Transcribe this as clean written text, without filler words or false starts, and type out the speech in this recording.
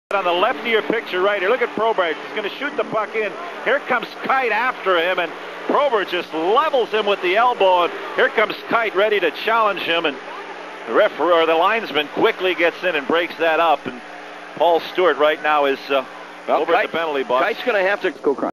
On the left of your picture right here, look at Probert. He's going to shoot the puck in. Here comes Kite after him, and Probert just levels him with the elbow. And here comes Kite ready to challenge him, and the referee or the linesman quickly gets in and breaks that up. And Paul Stewart right now is over at the penalty box. Kite's going to have to go.